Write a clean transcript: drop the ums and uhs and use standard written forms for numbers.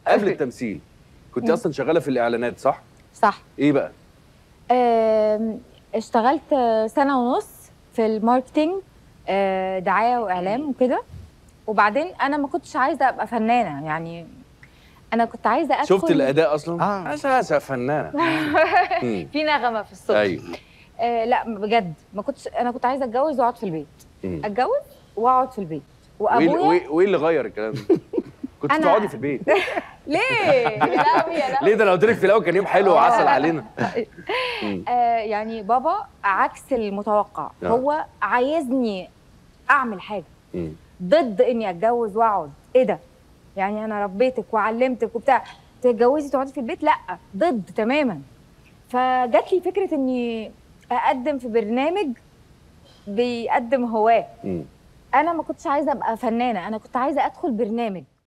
قبل التمثيل كنت اصلا شغاله في الاعلانات صح؟ صح. ايه بقى؟ اشتغلت سنه ونص في الماركتينج، دعايه واعلام وكده. وبعدين انا ما كنتش عايزه ابقى فنانه، يعني انا كنت عايزه ادخل. شفت الاداء اصلا؟ اساسا فنانه. في نغمه في الصوت. ايوه. لا بجد ما كنتش، انا كنت عايزه اتجوز واقعد في البيت. اتجوز واقعد في البيت. وابويا وايه اللي غير الكلام ده؟ كنت تقعدي في البيت. ليه؟ لا ليه؟ ده انا قلت لك في الاول كان يوم حلو وعسل علينا. يعني بابا عكس المتوقع. هو عايزني اعمل حاجه ضد اني اتجوز واقعد. ايه ده؟ يعني انا ربيتك وعلمتك وبتاع، تتجوزي تقعدي في البيت؟ لا، ضد تماما. فجات لي فكره اني اقدم في برنامج بيقدم هواه. انا ما كنتش عايزه ابقى فنانه، انا كنت عايزه ادخل برنامج.